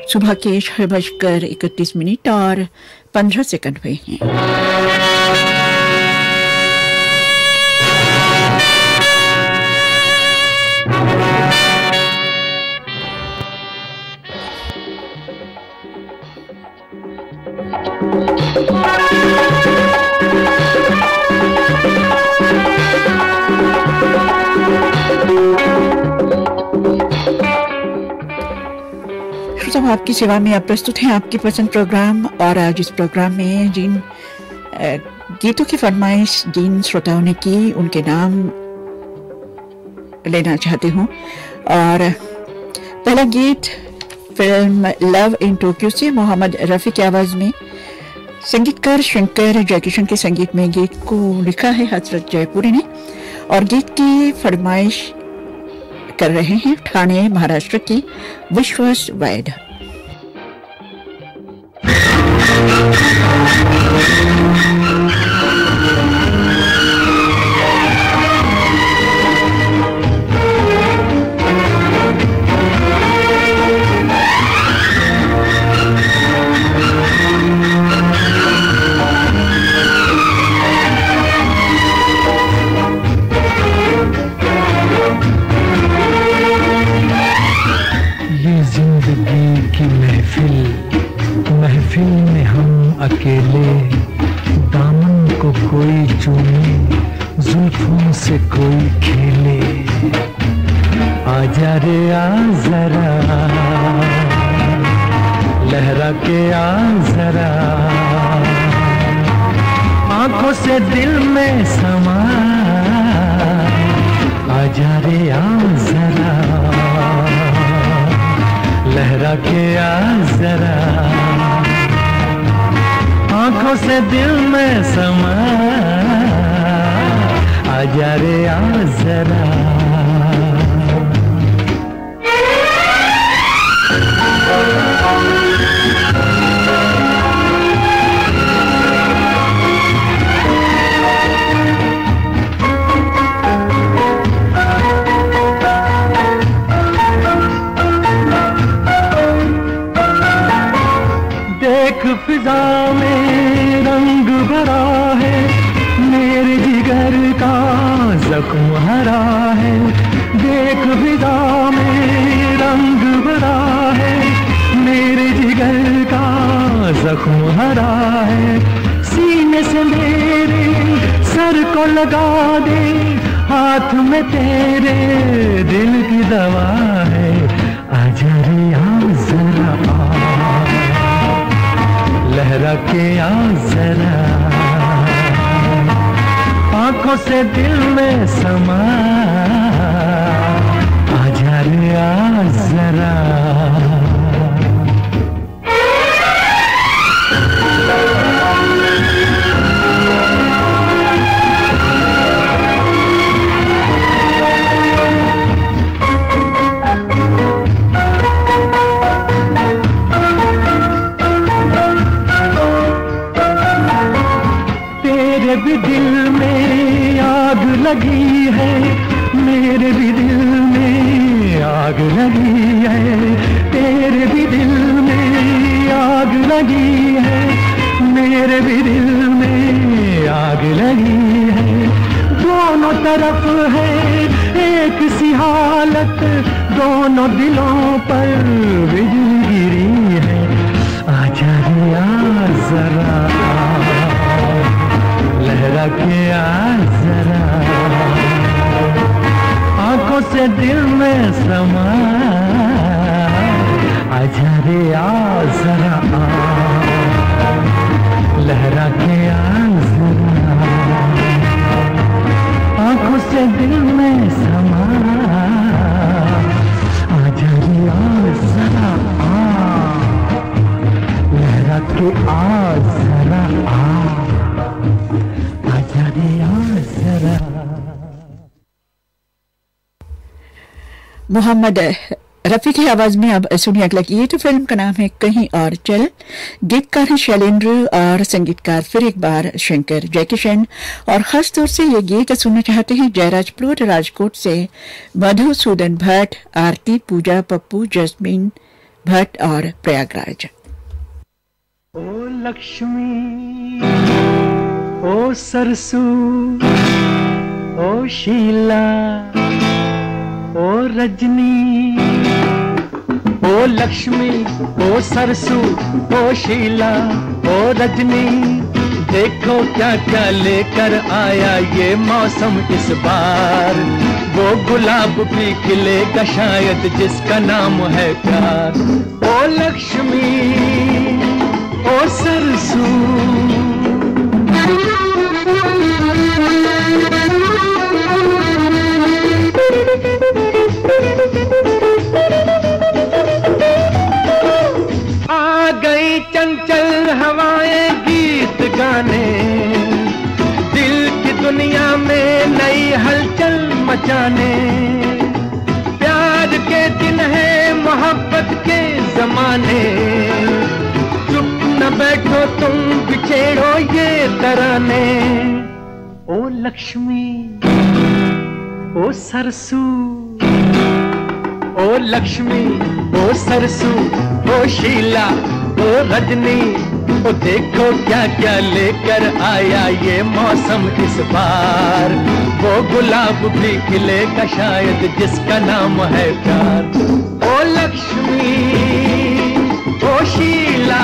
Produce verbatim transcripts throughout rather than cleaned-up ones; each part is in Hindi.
सुबह के छह बजकर इकतीस मिनट और पंद्रह सेकंड हुए हैं। सब आपकी सेवा में अब प्रस्तुत है आपकी पसंद प्रोग्राम। और आज इस प्रोग्राम में जिन गीतों की फरमाइश जिन श्रोताओं ने की उनके नाम लेना चाहती हूँ। और पहला गीत फिल्म लव इन टोक्यो से मोहम्मद रफ़ी की आवाज़ में, संगीतकार शंकर जयकिशन के संगीत में गीत को लिखा है हसरत जयपुरी ने। और गीत की फरमाइश कर रहे हैं ठाणे महाराष्ट्र की विश्वास वैद। अकेले दामन को कोई चूमे, जुल्फों से कोई खेले। आजा रे आ जरा, लहरा के आ जरा, आंखों से दिल में समा। आजा रे आ जरा, लहरा के आ जरा, आंखों से दिल में समा। आजा रे आ जरा। देख फिजा में रंग भरा है, मेरे जिगर का जख्म हरा है। देख फिजा में रंग भरा है, मेरे जिगर का जख्म हरा है। सीने से मेरे सर को लगा दे, हाथ में तेरे दिल की दवा है। आजा रे आ जरा, लहरा के आ जरा, आंखों से दिल में समा। आजा रे आ जरा। भी दिल में आग लगी है, मेरे भी दिल में आग लगी है। तेरे भी दिल में आग लगी है, मेरे भी दिल में आग लगी है। दोनों तरफ है एक सी हालत, दोनों दिलों पर बिजली गिरी है। आजा रे आ जरा, लहरा के आ जरा, आंखों से दिल में समा। आजा रे आ जरा, लहरा के आ जरा, आंखों से दिल में समा। आजा रे आ जरा, लहरा के आ जरा, आ मोहम्मद रफ़ी की आवाज में अब सुनिए अगला गीत। फिल्म का नाम है कहीं और चल। गीतकार हैं शैलेंद्र और संगीतकार फिर एक बार शंकर जयकिशन। और खास तौर से ये गीत सुनना चाहते हैं जयराजपुर राजकोट से मधुसूदन भट्ट, आरती, पूजा, पप्पू, जस्मीन, भट्ट और प्रयागराज। ओ लक्ष्मी, ओ सरसू, ओ शीला, ओ रजनी। ओ लक्ष्मी, ओ सरसू, ओ शीला, ओ रजनी, देखो क्या क्या लेकर आया ये मौसम इस बार। वो गुलाब भी खिलेगा शायद जिसका नाम है प्यार। ओ लक्ष्मी, ओ सरसू। आ गई चंचल हवाएं गीत गाने, दिल की दुनिया में नई हलचल मचाने। प्यार के दिन है मोहब्बत के जमाने, चुप न बैठो तुम बिछेड़ो ये तराने। ओ लक्ष्मी, ओ सरसू, ओ लक्ष्मी, ओ सरसू, ओ शीला, ओ रजनी, ओ देखो क्या क्या लेकर आया ये मौसम इस बार। वो गुलाब भी खिलेगा शायद जिसका नाम है प्यार। ओ लक्ष्मी, ओ शीला।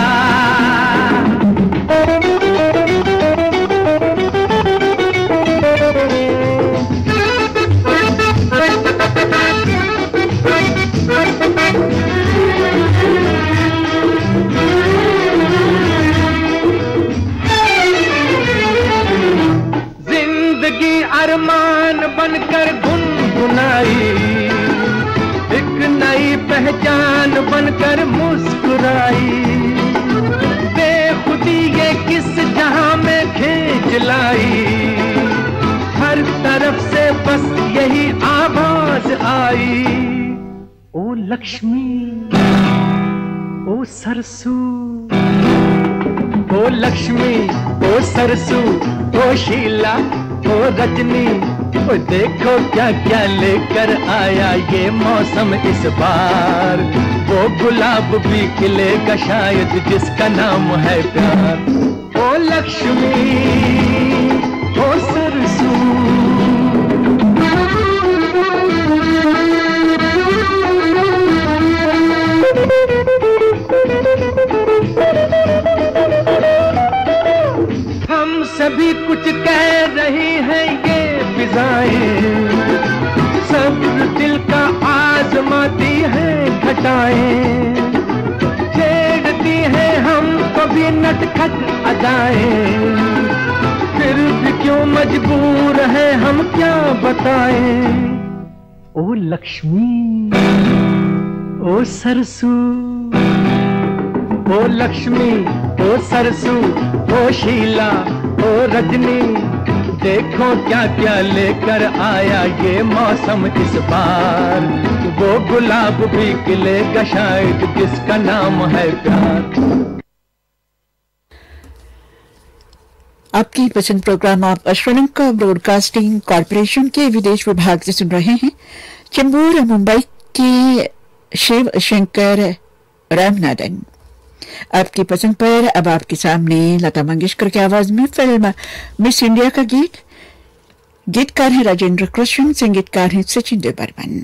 जिंदगी अरमान बनकर गुनगुनाई, एक नई पहचान बनकर मुस्कुराई। बेखुदी ये किस जहां में खींच लाई, हर तरफ से बस यही आवाज आई। ओ लक्ष्मी, ओ सरसू, ओ लक्ष्मी, ओ सरसू, ओ शीला, ओ रजनी, ओ देखो क्या क्या लेकर आया ये मौसम इस बार। वो गुलाब भी खिलेगा शायद जिसका नाम है प्यार। ओ लक्ष्मी, ओ सरसू। हम सभी कुछ कह रही हैं ये फिजाएं, सब्र दिल का आजमाती है घटाएं। छेड़ती हैं हम कभी नटखट अदाएं, फिर भी क्यों मजबूर है हम क्या बताएं। ओ लक्ष्मी, ओ सरसू, ओ लक्ष्मी, ओ सरसू, ओ शीला, ओ रजनी, देखो क्या क्या लेकर आया ये मौसम इस बार। वो गुलाब भी खिलेगा शायद जिसका नाम है प्यार। आपकी पसंद प्रोग्राम आप श्रीलंका ब्रॉडकास्टिंग कॉरपोरेशन के विदेश विभाग से सुन रहे हैं। चेंबूर मुंबई के शिव शंकर रामनाथन। आपकी पसंद पर अब आपके सामने लता मंगेशकर की आवाज में फिल्म मिस इंडिया का गीत। गीतकार हैं राजेंद्र कृष्ण, संगीतकार हैं सचिन देव बर्मन।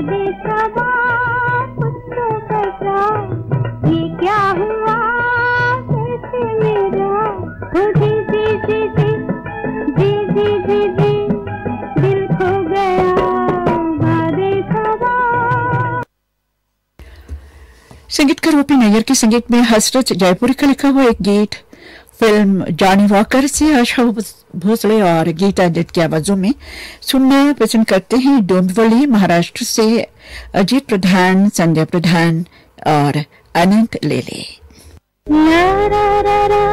बादे सबा कुत्तों कटा, ये क्या हुआ कैसे मेरा, ओ जी जी जी जी जी जी जी जी दिल खो गया बादे सबा। संगीतकार ओपी नैयर के संगीत में हसरत जयपुरी का लिखा हुआ एक गीत फिल्म जॉनी वॉकर से आशा भोसले और गीता दत्त की आवाजों में सुनना पसंद करते हैं। डोंबिवली महाराष्ट्र से अजीत प्रधान, संजय प्रधान और अनंत लेले। ला ला ला ला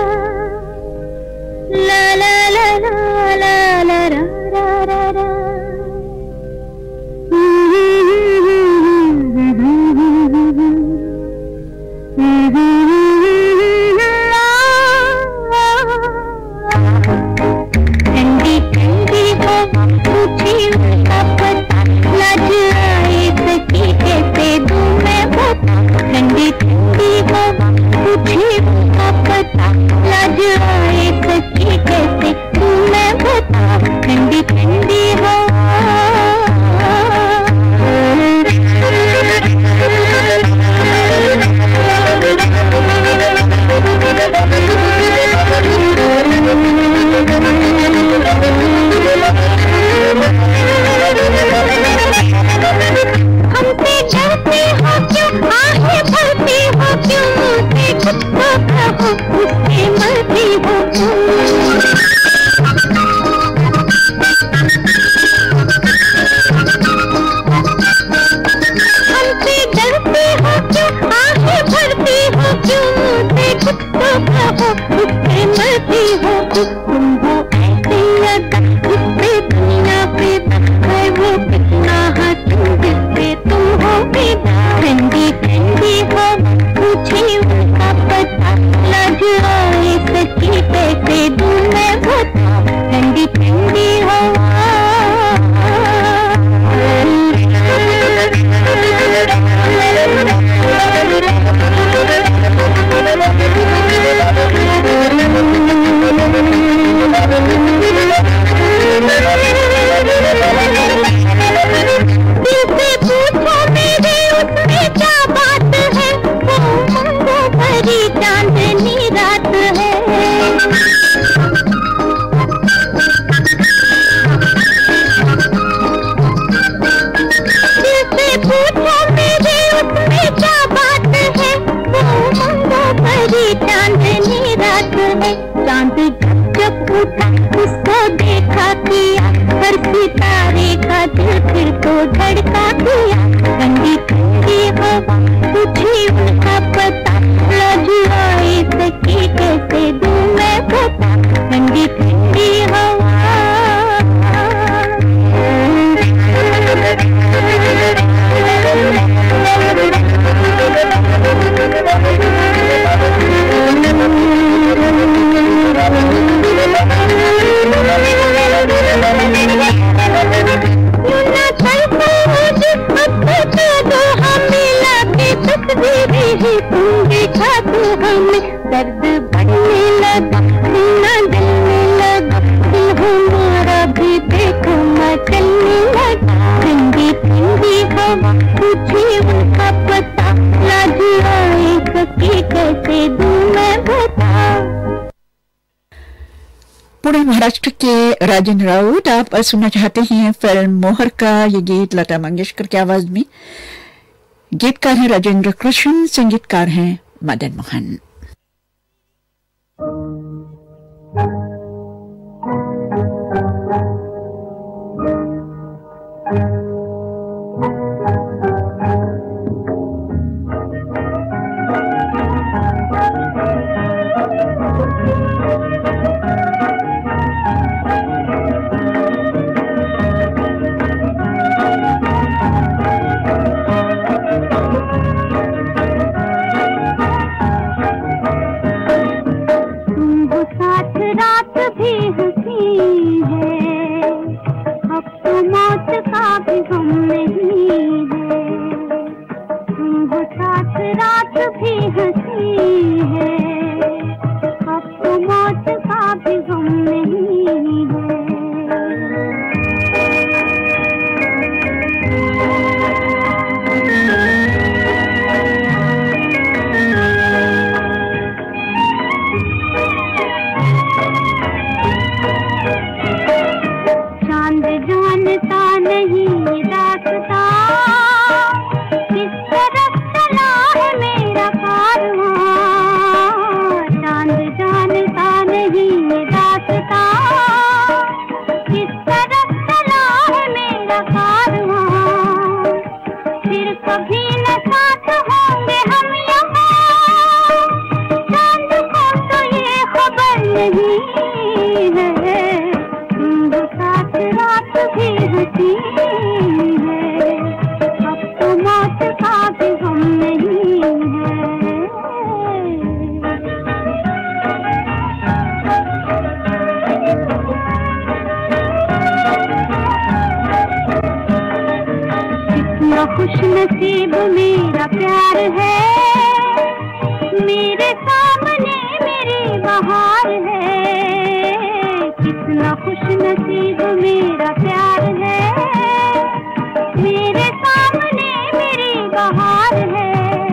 ला ला ला ला ला ला ला ला। पुणे महाराष्ट्र के राजेंद्र राउत आप सुनना चाहते हैं फिल्म मोहर का ये गीत लता मंगेशकर की आवाज में। गीतकार हैं राजेंद्र कृष्ण, संगीतकार हैं मदन मोहन। खुश नसीब मेरा प्यार है, मेरे सामने मेरी बहार है। कितना खुश नसीब मेरा प्यार है, मेरे सामने मेरी बहार है।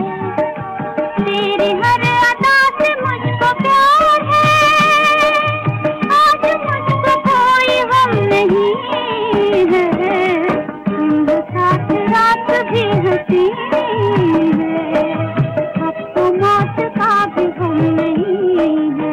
तेरी हर अदा से मुझको प्यार है, आज मुझको कोई गम नहीं है। तुम साथ रात भी हंसी है, अब तो मौत का भी गम नहीं है।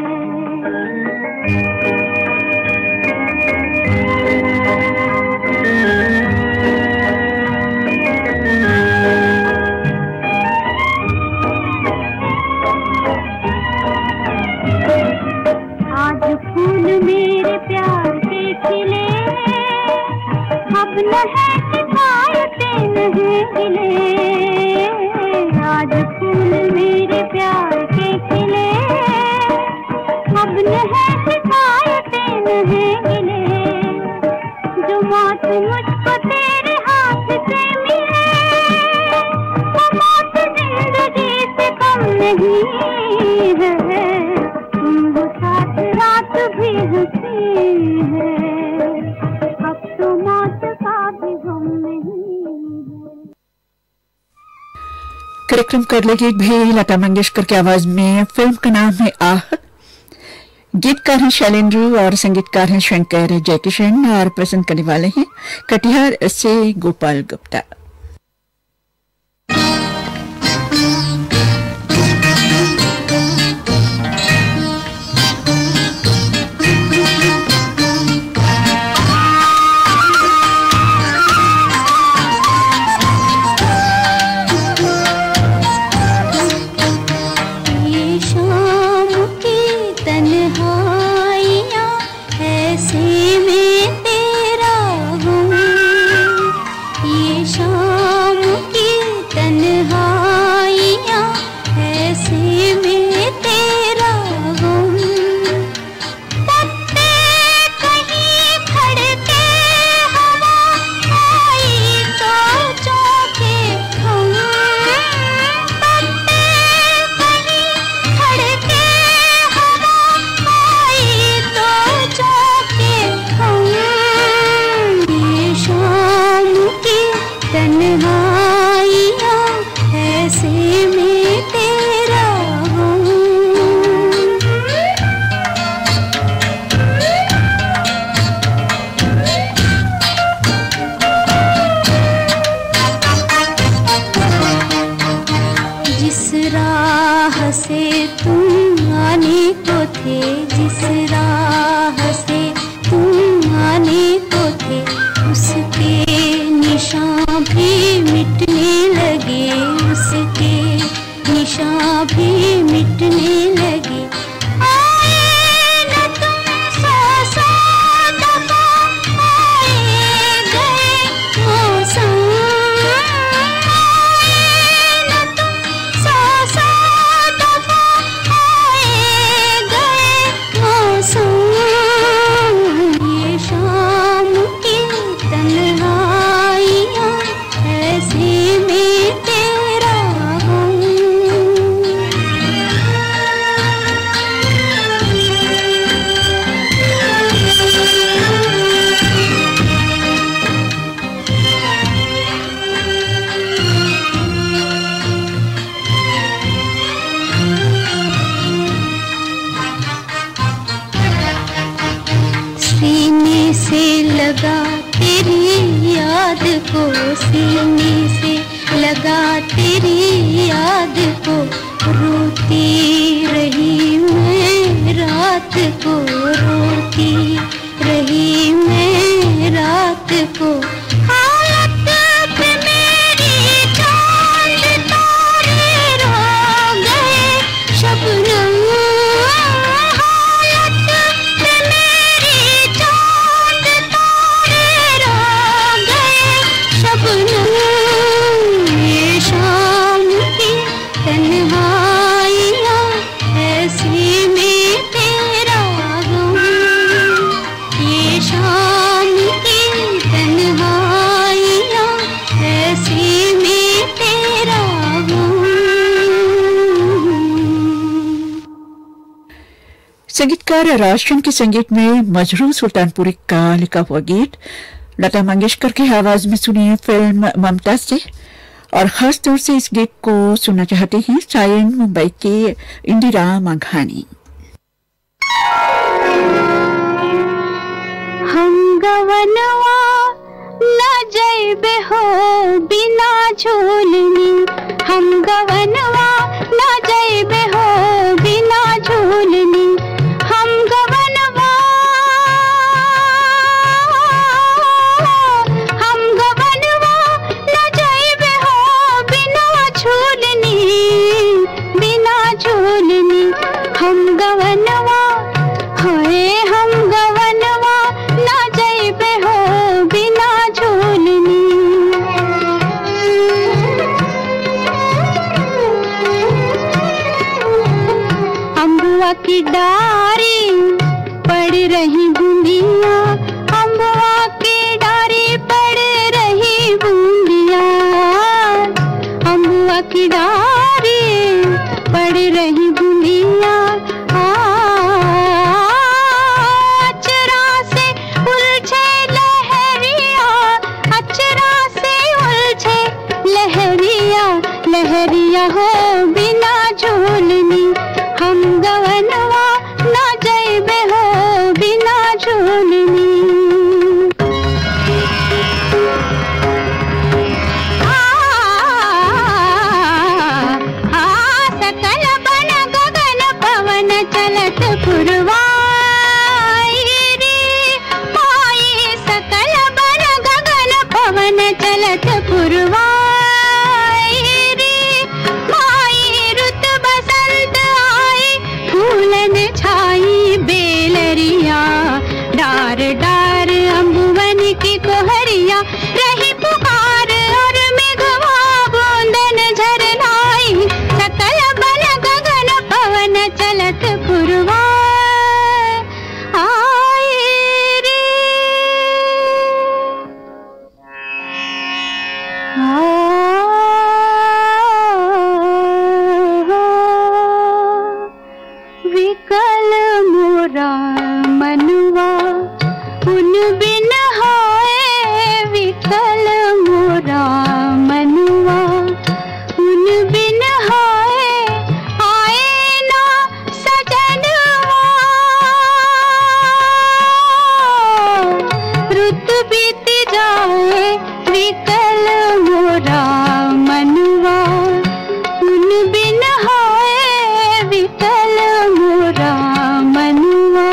फूल मेरे प्यार के खिले, अब न है शिकायतें नहीं गिले। आज फूल मेरे प्यार के खिले, अब न है शिकायतें नहीं गिले। जो मौत मुझको तेरे हाथ से मिले, वो मौत जिंदगी से कम नहीं है। तुम हो साथ रात भी हंसी है, अब तो मौत का भी गम नहीं है। कार्यक्रम कर ले गीत भी लता मंगेशकर की आवाज में। फिल्म का नाम है आह। गीतकार हैं शैलेंद्र और संगीतकार हैं शंकर जयकिशन और पसंद करने वाले हैं कटिहार से गोपाल गुप्ता। शाम की तन्हाई संगीतकार राजन के संगीत में मजरू सुल्तानपुरी का लिखा हुआ गीत लता मंगेशकर की आवाज में सुनिए फिल्म ममता से। और खास तौर से इस गीत को सुनना चाहते हैं सायन मुंबई के इंदिरा माघानी। हम गवनवा न जैबे हो बिना झूलनी, हम गवनवा न जैबे हो बिना झूलनी, हम गवनवा हम गवनवा न जैबे हो बिना झूलनी, बिना झूलनी, हम गवनवा हाय हम गवनवा न जैबे हो बिना झूलनी। अम्बुआ की डारी पड़ रही बूंदिया, अम्बुआ की डारी पड़ रही बूंदिया, अम्बुआ की डारी पड़ रही बूंदिया, लहरिया हो बिना झूलनी, हम गवनवा ना जैबे हो बिना झूलनी। आ, आ, सकल बन गगन पवन चलत पुरवाई रे माई, सकल बन गगन पवन चलत पुरवाई, डार डार अम्बुवन की कोहरिया रही पुकार, और मेघवा बूंदन झरनाई, सकल बन गगन पवन चलत पुरवा आए रे। विकल मोरा मनुआ उन बिन हाय, विकल मोरा मनुआ उन बिन हाय, आए ना सजनवा, रुत बीत जाए विकल मोरा मनुआ उन बिन हाय, विकल मोरा मनुआ।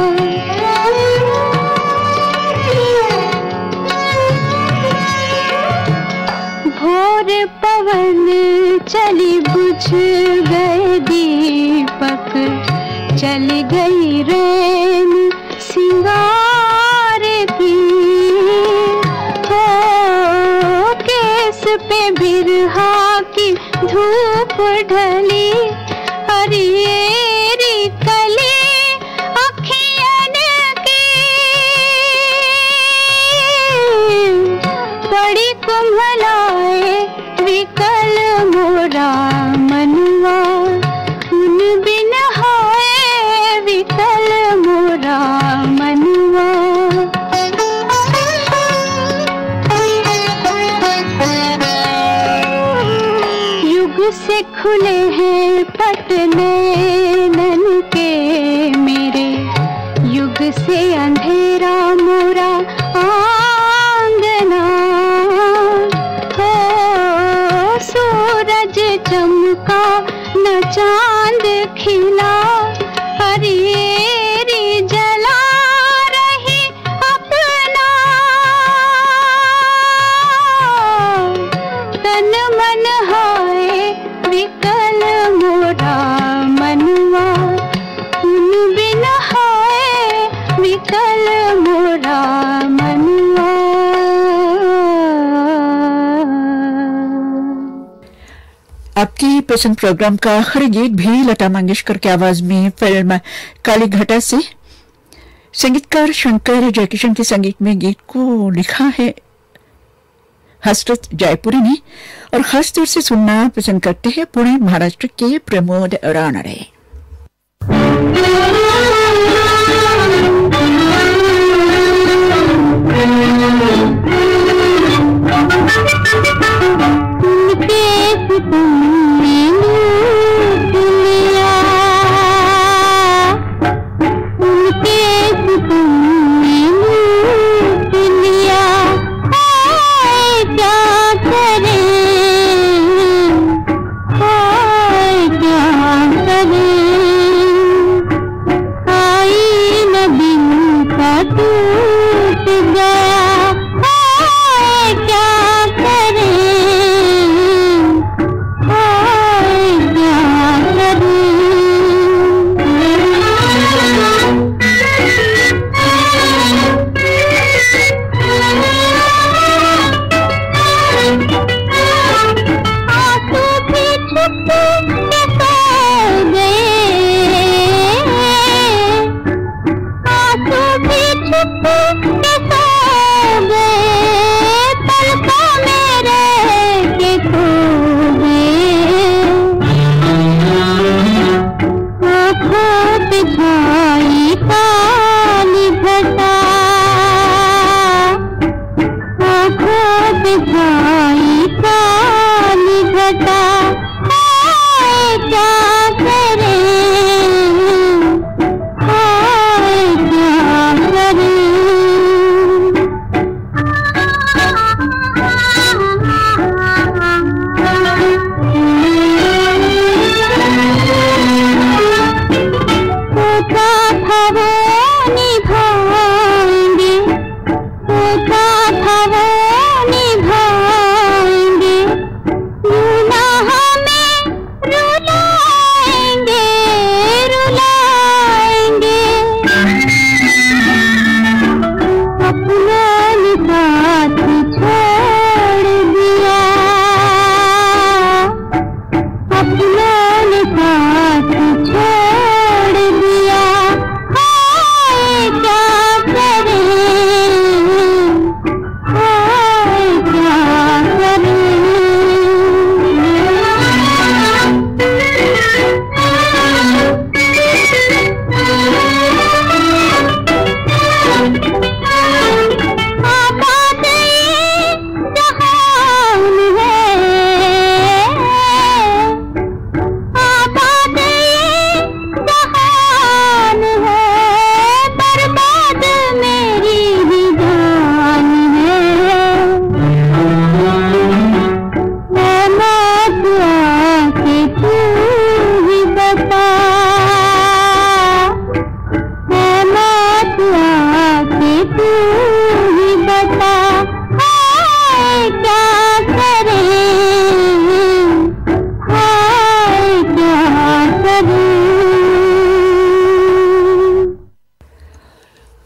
भोर पवन चली बुझ गए दीपक, चली गई रैन सिंगार की, हो केस पे बिरहा की धूप ढली, हरियरी कली अखियन की, बड़ी कुम्हलाए विकल मोरा मनुआ उन बिन हाय, विकल मोरा मनुआ। युग से खुले हैं पटने नन के मेरे, युग से अंधेरा मोरा आंगना, हो सूरज चमका न चांद खिला, हरियरी जला रही अपना, तन मन हाय विकल मोरा मनुआ उन बिन हाय, विकल मोरा मनुआ। आपकी पसंद प्रोग्राम का आखिरी गीत भी लता मंगेशकर की आवाज में फिल्म काली घटा से। संगीतकार शंकर जयकिशन के संगीत में गीत को लिखा है हसरत जयपुरी ने, और खास तौर से सुनना पसंद करते हैं पुणे महाराष्ट्र के प्रमोद रानडे।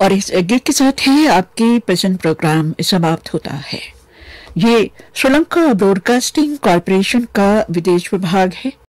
और इस गीत के साथ ही आपकी पसंद प्रोग्राम समाप्त होता है। ये श्रीलंका ब्रॉडकास्टिंग कॉरपोरेशन का विदेश विभाग है।